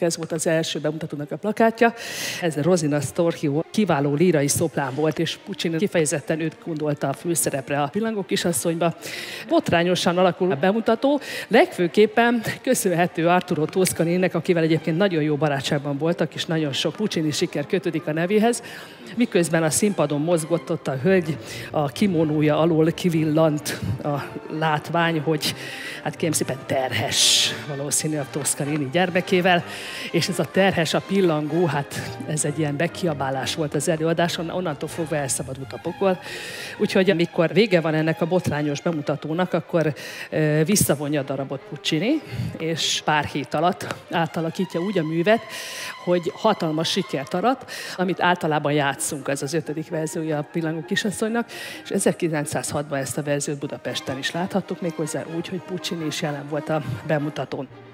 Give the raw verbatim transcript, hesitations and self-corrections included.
Ez volt az első bemutatónak a plakátja. Ez a Rosina Storchio kiváló lírai szoplán volt, és Puccini kifejezetten őt gondolta a főszerepre a Pillangó kisasszonyba. Botrányosan alakul a bemutató, legfőképpen köszönhető Arturo Toscaninek, akivel egyébként nagyon jó barátságban voltak, és nagyon sok Puccini siker kötődik a nevéhez. Miközben a színpadon mozgott ott a hölgy, a kimónója alól kivillant a látvány, hogy hát kérem szépen terhes valószínűleg Toscanini gyermekével, és ez a terhes, a pillangó, hát ez egy ilyen bekiabálás volt az előadáson, onnantól fogva elszabadult a pokol. Úgyhogy amikor vége van ennek a botrányos bemutatónak, akkor e, visszavonja a darabot Puccini, és pár hét alatt átalakítja úgy a művet, hogy hatalmas sikert arat, amit általában játszunk, ez az ötödik verziója a Pillangó kisasszonynak, és ezerkilencszázhatban ezt a verziót Budapesten is láthattuk, méghozzá úgy, hogy Puccini is jelen volt a bemutatón.